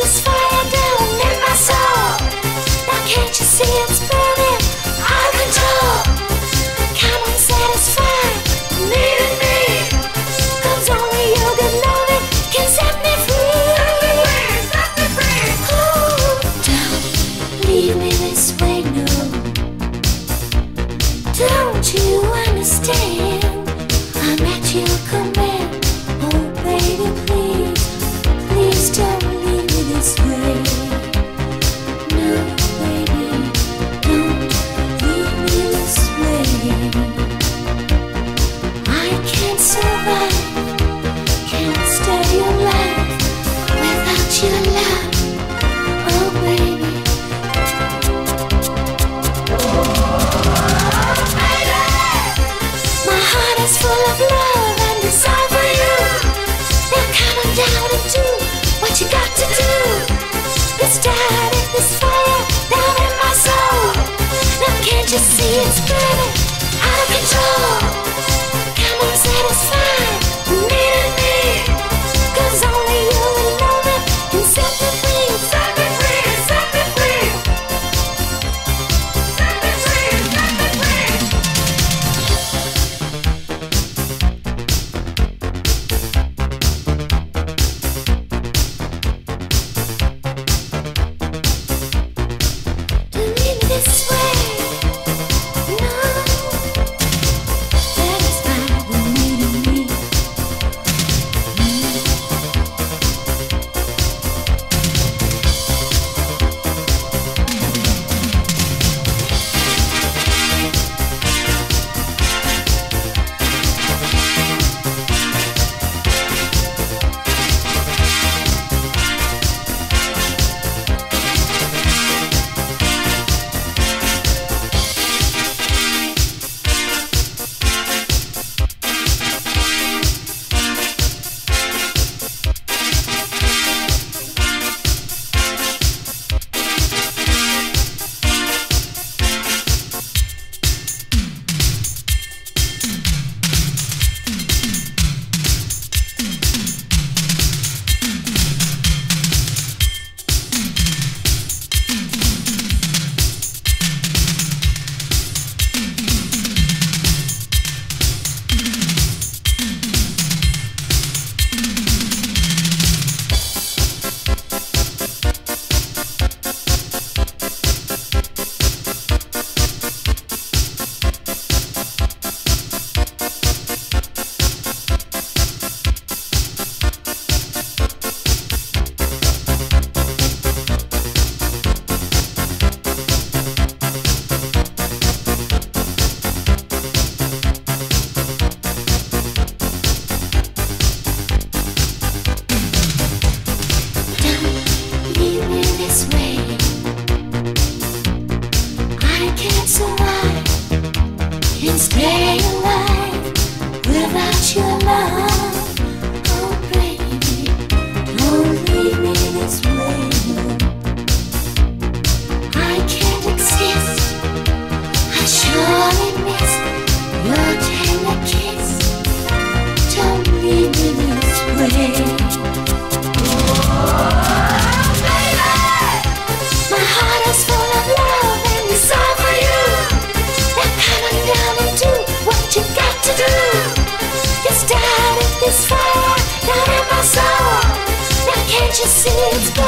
this fire down in my soul. Now can't you see it's burning out of control? Come on, satisfy needing me, 'cause only you good loving can set me free. Set me free. Oh, don't leave me this way, no. Don't you understand? I'm at your command. Oh baby, please, please don't leave me this way. No baby, don't leave me this way. I can't survive, can't stay alive without your love. Oh baby. My heart is full of love and desire for you. Now come on down and do what you got to do. You started this fire down in my soul. Now can't you see it's burning out of control? Come on, satisfy needing me, 'cause only you alone can set me free. Set me free, set me free. Set me free, set me free. Don't leave me this way, no. Satisfy the needing me. Don't leave me this way. I can't survive, can't stay alive without your love. Oh baby, don't leave me this way. I can't exist, I surely miss your tender kiss. Don't leave me this way. My heart is full of love and desire for you. Now come on down and do what you got to do. You started this fire down in my soul. Now can't you see it's burning?